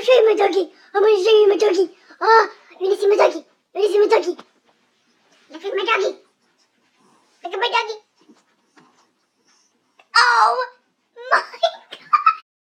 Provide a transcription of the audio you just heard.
show you my doggy. I'm gonna show you my doggy. You're gonna see my doggy. You're gonna see my doggy. Look at my doggy.